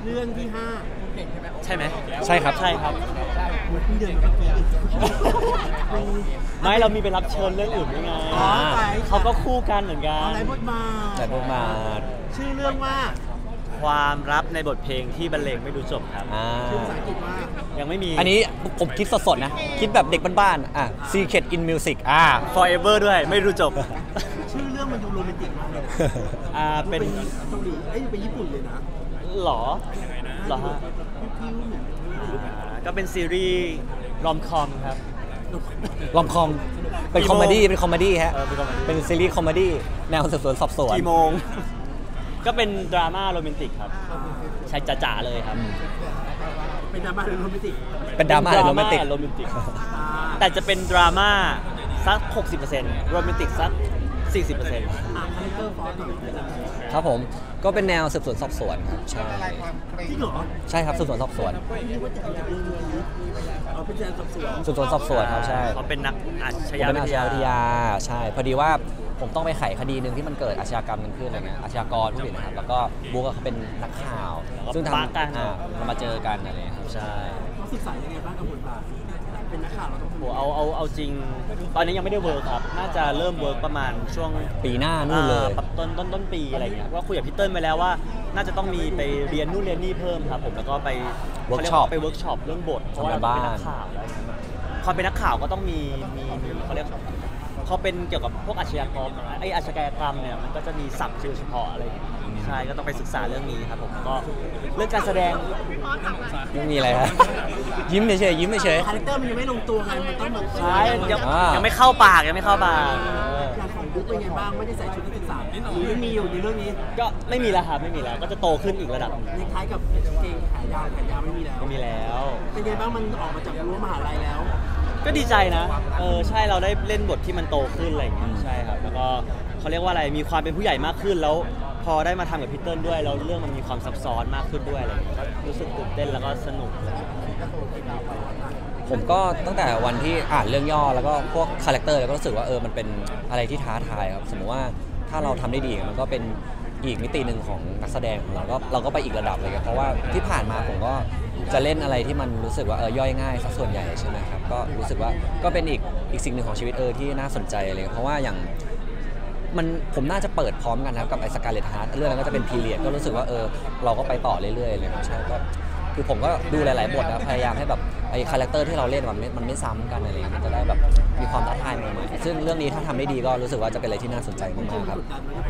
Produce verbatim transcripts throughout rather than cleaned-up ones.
เรื่องที่ห้าใช่ไหมใช่ครับใช่ครับพี่เดินมาเมื่อกี้ไม่เรามีไปรับเชิญเรื่องอื่นด้วยไงเขาก็คู่กันเหมือนกันอะไรบทมาแต่บทมาชื่อเรื่องว่าความลับในบทเพลงที่บรรเลงไม่รู้จบครับชื่อภาษาอังกฤษว่ายังไม่มีอันนี้ผมคิดสดๆนะคิดแบบเด็กบ้านๆอ่ะ Secret in Music อ่า Forever ด้วยไม่รู้จบชื่อเรื่องมันดูโรแมนติกมากเลยอ่าเป็นเกาหลีเอ้ยเป็นญี่ปุ่นเลยนะหรอหรอฮะก็เป็นซีรีส์รอมคอมครับรอมคอมเป็นคอมเมดี้เป็นคอมเมดี้ฮะเป็นซีรีส์คอมเมดี้แนวสืบสวนสอบสวนกี่โมงก็เป็นดราม่าโรแมนติกครับใช่จ๋าๆเลยครับเป็นดราม่าหรือโรแมนติกเป็นดราม่าหรือโรแมนติกโรแมนติกแต่จะเป็นดราม่าสัก หกสิบเปอร์เซ็นต์ โรแมนติกสัก สี่สิบเปอร์เซ็นต์ครับผมก็เป็นแนวสืบสวนสอบสวนครับใช่จริงเหรอใช่ครับสืบสวนสอบสวนเอาเป็นการสอบสวนสืบสวนสอบสวนครับใช่เขาเป็นนักอาชญาวิทยาใช่พอดีว่าผมต้องไปไขคดีหนึ่งที่มันเกิดอาชญากรรมกันขึ้นอะไรเงี้ยอาชญากรผู้ผิดนะครับแล้วก็บุ๊กเขาเป็นนักข่าวซึ่งทำกันเรามาเจอกันอะไรครับใช่เขาศึกษายังไงบ้างกับบทบาทเป็นนักข่าวเราต้องโหเอาเอาเอาจริงตอนนี้ยังไม่ได้เวิร์คครับน่าจะเริ่มเวิร์คประมาณช่วงปีหน้านู่นเลยต้นต้นต้นปีอะไรเงี้ยว่าคุยกับพี่เติ้ลไปแล้วว่าน่าจะต้องมีไปเรียนนู่นเรียนนี่เพิ่มครับผมแล้วก็ไปเวิร์กช็อปไปเวิร์กช็อปเรื่องบทเพราะว่าเราเป็นนักข่าวอะไรเงี้ยความเป็นนักข่าวก็ต้องมีมีมีเขาเรียกเขาเป็นเกี่ยวกับพวกอาชญากรรมไอ้อาชญากรรมเนี่ยมันก็จะมีศัพท์ชื่อเฉพาะอะไรใช่ก็ต้องไปศึกษาเรื่องนี้ครับผมก็เรื่องการแสดงไม่มีอะไรครับยิ้มเฉยๆยิ้มเฉยๆคาแรคเตอร์มันยังไม่ลงตัวไงมันต้องแบบใช่ยังยังไม่เข้าปากยังไม่เข้าปากอย่างของบุ๊กเป็นไงบ้างไม่ได้ใส่ชุดนักศึกษาหรือไม่มีอยู่ในเรื่องนี้ก็ไม่มีแล้วครับไม่มีแล้วก็จะโตขึ้นอีกระดับในคล้ายกับเกงขายาวขายาวไม่มีแล้วไม่มีแล้วเป็นไงบ้างมันออกมาจากรั้วมหาลัยแล้วก็ดีใจนะเออใช่เราได้เล่นบทที่มันโตขึ้นอะไรอย่างเงี้ยใช่ครับแล้วก็เขาเรียกว่าอะไรมีความเป็นผู้ใหญ่มากขึ้นแล้วพอได้มาทำกับพี่เติ้ลด้วยแล้วเรื่องมันมีความซับซ้อนมากขึ้นด้วยอะไรอย่างเงี้ยรู้สึกตื่นเต้นแล้วก็สนุกผมก็ตั้งแต่วันที่อ่านเรื่องย่อแล้วก็พวกคาแรคเตอร์แล้วก็รู้สึกว่าเออมันเป็นอะไรที่ท้าทายครับสมมติว่าถ้าเราทำได้ดีมันก็เป็นอีกมิติหนึ่งของนักแสดงของเราก็เราก็ไปอีกระดับเลยเพราะว่าที่ผ่านมาผมก็จะเล่นอะไรที่มันรู้สึกว่าเออย่อยง่ายสักส่วนใหญ่ใช่ไหมครับก็รู้สึกว่าก็เป็นอีกอีกสิ่งหนึ่งของชีวิตเออที่น่าสนใจเลยเพราะว่าอย่างมันผมน่าจะเปิดพร้อมกันนะครับกับไอ้สกาเลตฮาร์ทเรื่องนั้นก็จะเป็นพีเรียดก็รู้สึกว่าเออเราก็ไปต่อเรื่อยๆเลยใช่ก็คือผมก็ดูหลายๆบทนะพยายามให้แบบไอ้คาแรคเตอร์ที่เราเล่นมันไม่มันไม่ซ้ำกันอะไรมันจะได้แบบมีความท้าทายใหม่ๆซึ่งเรื่องนี้ถ้าทำได้ดีก็รู้สึกว่าจะเป็นอะไรที่น่าสนใจมากๆครับ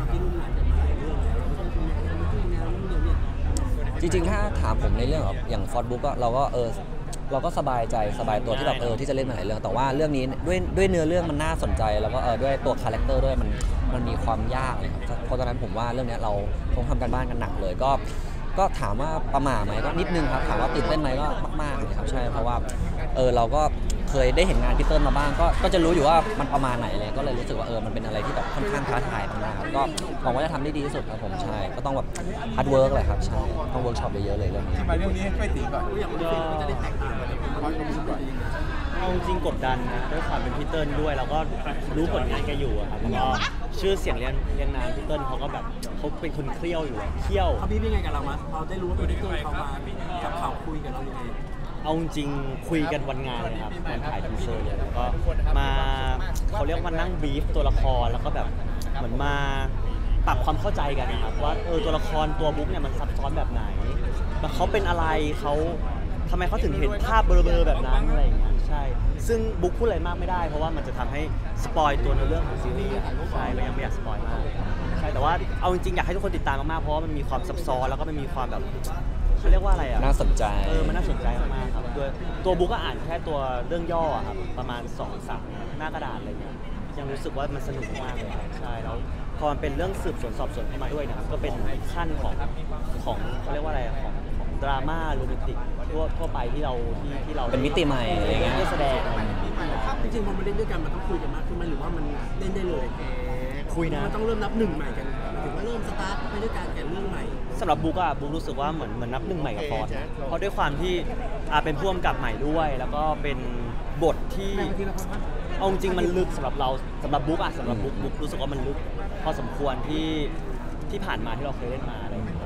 จริงๆถ้าถามผมในเรื่องแบบอย่างฟอร์ดบุ๊กก็เราก็เออเราก็สบายใจสบายตัวที่แบบเออที่จะเล่นมาหลายเรื่องแต่ว่าเรื่องนี้ด้วยด้วยเนื้อเรื่องมันน่าสนใจแล้วก็เออด้วยตัวคาแรคเตอร์ด้วยมันมันมีความยากเลยครับเพราะฉะนั้นผมว่าเรื่องนี้เราต้องทำการบ้านกันหนักเลยก็ก็ถามว่าประหม่าไหมก็นิดนึงครับถามว่าตื่นเต้นไหมก็มากๆเลยครับใช่เพราะว่าเออเราก็เคยได้เห็นงานพี่เติ้ลมาบ้างก็ก็จะรู้อยู่ว่ามันประมาณไหนเลยก็เลยรู้สึกว่าเออมันเป็นอะไรที่แบบค่อนข้างท้าทายมากครับก็หวังว่าจะทำได้ดีที่สุดครับผมใช่ก็ต้องแบบฮาร์ดเวิร์กเลยครับใช่ต้องเวิร์กช็อปเยอะๆเลยเรื่องนี้ทำไมเรื่องนี้ให้ตีก่อนจะได้แตกต่างเอาจริงกดดันนะด้วยความเป็นพี่เติ้ลด้วยแล้วก็รู้ผลงานแกอยู่ครับแล้วก็ชื่อเสียงเรียงเรียงนามพี่เติ้ลเขาก็แบบเขาเป็นคนเครี้ยวอยู่เคี่ยวเขาพี่เป็นไงกับเรามั้ยเราได้รู้ว่าพี่เติ้ลเขามากับข่าวคุยกับเรายังไงเอาจริงคุยกันวันงานเลยครับวันถ่ายทีเซอร์เลยแล้วก็มาเขาเรียกว่านั่งบีฟตัวละครแล้วก็แบบเหมือนมาปรับความเข้าใจกันนะครับว่าเออตัวละครตัวบุ๊กเนี่ยมันซับซ้อนแบบไหนเขาเป็นอะไรเขาทำไมเขาถึงเห็นภาพเบลอๆแบบนั้นอะไรอย่างเงี้ยใช่ซึ่งบุ๊กพูดอะไรมากไม่ได้เพราะว่ามันจะทำให้สปอยตัวในเรื่องของซีรีส์ใช่ก็ยังไม่อยากสปอยมากใช่แต่ว่าเอาจริงๆอยากให้ทุกคนติดตามมากๆเพราะว่ามันมีความซับซ้อนแล้วก็มันมีความแบบเขาเรียกว่าอะไรอ่ะน่าสนใจเออมันน่าสนใจมากๆครับตัวตัวบุ๊กก็อ่านแค่ตัวเรื่องย่อครับประมาณ สองสาม หน้ากระดาษอะไรเงี้ยยังรู้สึกว่ามันสนุกมากเลยใช่แล้วพอมันเป็นเรื่องสืบสวนสอบสวนเข้ามาด้วยนะครับก็เป็นขั้นของของเขาเรียกว่าอะไรของของดราม่าโรแมนติกทั่วทั่วไปที่เราที่ที่เราเป็นมิติใหม่อะไรเงี้ยได้แสดงจริงๆพอมาเล่นด้วยกันมันต้องคุยกันมากขึ้นไหมหรือว่ามันเล่นได้เลยคุยนะมันต้องเริ่มนับหนึ่งใหม่กันถึงว่าเริ่มสตาร์ทไปด้วยการแข่งเรื่องใหม่สำหรับบุ๊กอะบุ๊กรู้สึกว่าเหมือนเหมือนนับหนึ่งใหม่กับฟอร์ดเพราะด้วยความที่อาเป็นพ่วงกับใหม่ด้วยแล้วก็เป็นบทที่เอาจริงมันลึกสำหรับเราสำหรับบุ๊กอะสำหรับบุ๊กบุ๊กรู้สึกว่ามันลึกพอสมควรที่ที่ผ่านมาที่เราเคยเล่นมาอะไรอย่างเงี้ยครับใช่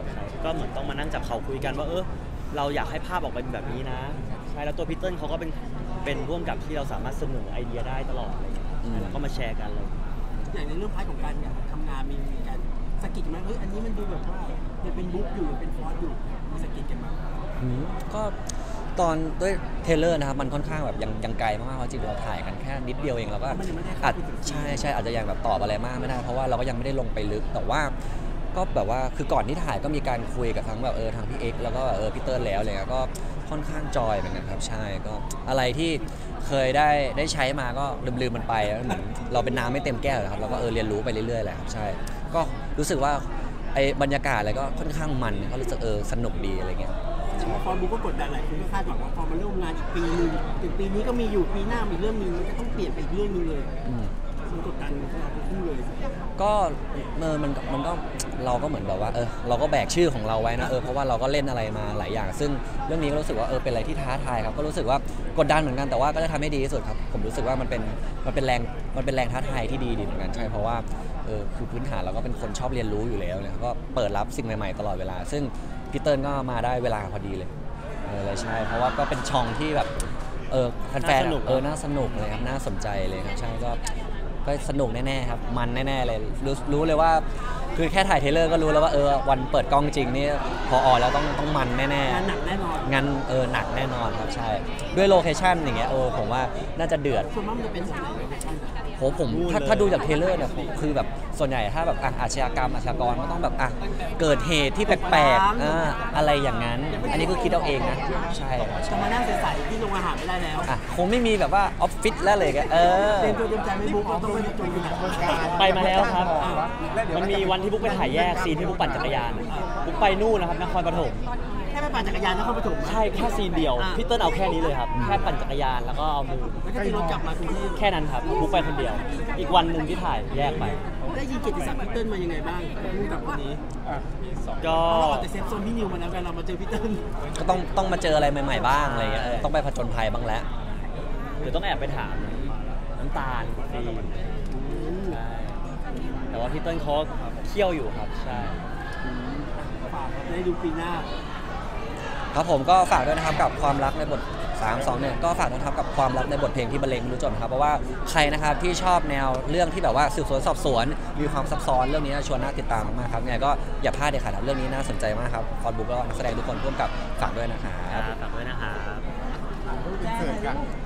ก็เหมือนต้องมานั่งจับเขาคุยกันว่าเออเราอยากให้ภาพออกมาเป็นแบบนี้นะใช่แล้วตัวพีเติ้ลเขาก็เป็นเป็นร่วมกับที่เราสามารถเสนอไอเดียได้ตลอดอะไรเงี้ยแล้วก็มาแชร์กันเลยอย่างในเรื่องพาร์ทของการเนี่ยทำงานมีมีการสกิดไหมเฮ้ยอันนี้มันดูแบบว่ายังเป็นบุ๊กอยู่ยังเป็นฟอสอยู่มีสกิดกันไหมก็ตอนด้วยเทรลเลอร์นะครับมันค่อนข้างแบบยังยังไกลมากๆเพราะจริงๆเราถ่ายกันแค่นิดเดียวเองเราก็อาจใช่ใช่อาจจะยังแบบตอบอะไรมากไม่ได้เพราะว่าเราก็ยังไม่ได้ลงไปลึกแต่ว่าก็แบบว่าคือก่อนที่ถ่ายก็มีการคุยกับทั้งแบบเออทางพี่เอ็กซ์แล้วก็เออพี่เติ้ลแล้วอะไรเงี้ยก็ค่อนข้างจอยเหมือนกันครับใช่ก็อะไรที่เคยได้ได้ใช้มาก็ลืมๆมันไปเหมือนเราเป็นน้ำไม่เต็มแก้วครับเราก็เออเรียนรู้ไปเรื่อยๆแหละครับใช่ก็รู้สึกว่าไอ้บรรยากาศอะไรก็ค่อนข้างมันก็รู้สึกเออสนุกดีอะไรเงี้ยพอบุ๊กก็กดดันหลายคนก็คาดหวังว่าพอมาร่วมงานอีกปีนึงถึงปีนี้ก็มีอยู่ปีหน้ามีเรื่องนึงมันก็ต้องเปลี่ยนไปอีกเรื่องนึงเลยมันกดดันเราทั้งคู่เลยก็เออมันมันก็เราก็เหมือนแบบว่าเออเราก็แบกชื่อของเราไว้นะเออเพราะว่าเราก็เล่นอะไรมาหลายอย่างซึ่งเรื่องนี้ก็รู้สึกว่าเออเป็นอะไรที่ท้าทายครับก็รู้สึกว่ากดดันเหมือนกันแต่ว่าก็จะทำให้ดีที่สุดครับผมรู้สึกว่ามันเป็นมันเป็นแรงมันเป็นแรงท้าทายที่ดีดีเหมือนกันใช่เพราะว่าเออคือพื้นฐานเราก็เป็นคนชอบเรียนรู้อยู่แล้วเนี่ยก็เปิดรับสิ่งใหม่ๆตลอดเวลาซึ่งพีเติ้ลก็มาได้เวลาพอดีเลยเออเลยใช่เพราะว่าก็เป็นช่องที่แบบเออแฟนๆเออน่าสนุกเลยครับน่าสนใจเลยครับใช่ก็ก็สนุกแน่ๆครับมันแน่ๆเลยรู้รู้เลยว่าคือแค่ถ่ายเทเลอร์ก็รู้แล้วว่าเออวันเปิดกล้องจริงนี่พอออกแล้วต้องต้องมันแน่ๆงานหนักแน่นอนงานเออหนักแน่นอนครับใช่ด้วยโลเคชั่นอย่างเงี้ยเออผมว่าน่าจะเดือดส่วนมากมันจะเป็นแบบไหนโลเคชั่นโหผมถ้าถ้าดูจากเทเลอร์เนี่ยคือแบบส่วนใหญ่ถ้าแบบอ่ะอาชญากรรมอาชญากรก็ต้องแบบอ่ะเกิดเหตุที่แปลกๆอ่าอะไรอย่างนั้นอันนี้คือคิดเอาเองนะใช่จะมานั่งใส่ๆที่โรงอาหารไม่ได้แล้วอ่ะคงไม่มีแบบว่าออฟฟิศแล้วเลยกันเออเต็มตัวเต็มใจไม่บุ๊กเราต้องไปจนถึงไปมาแล้วครับมันมีวันที่บุ๊กไปถ่ายแยกซีนที่บุ๊กปั่นจักรยานบุ๊กไปนู่นนะครับนครปฐมแค่ไปปั่นจักรยานนครปฐมใช่แค่ซีนเดียวพี่เติ้ลเอาแค่นี้เลยครับแค่ปั่นจักรยานแล้วก็เอามือแล้วก็ขี่รถกลับมากรุงเทพแค่นั้นครับบุ๊กไปคนเดียวอีกวันหนึ่งที่ถ่ายแยกไปได้ยินเกียรติศักดิ์พี่เติ้ลมายังไงบ้างพูดกับวันนี้ก็เราออกจากเซฟโซนพี่นิวมาแล้วกันเรามาเจอพี่เติ้ลก็ต้องต้องมาเจออะไรใหม่ๆบ้างอะไรเงี้ยต้องไปผจญภัยบ้างแล้วเดี๋ยวต้องแอบไปถามน้ำตาลฟรีใช่แต่ว่าพี่เติ้ลเขาเคี่ยวอยู่ครับใช่ฝากได้ดูปีหน้าครับผมก็ฝากด้วยนะครับกับความรักในบทสาม สอง หนึ่งก็ฝากด้วยครับกับความรักในบทเพลงที่บรรเลงไม่รู้จบครับเพราะว่าใครนะครับที่ชอบแนวเรื่องที่แบบว่าสืบสวนสอบสวนมีความซับซ้อนเรื่องนี้ชวนน่าติดตามมากๆครับไงก็อย่าพลาดเด็ดขาดเรื่องนี้น่าสนใจมากครับฟอร์ดบุ๊กแล้วก็นักแสดงทุกคนร่วมกับฝากด้วยนะครับฝากด้วยนะครับ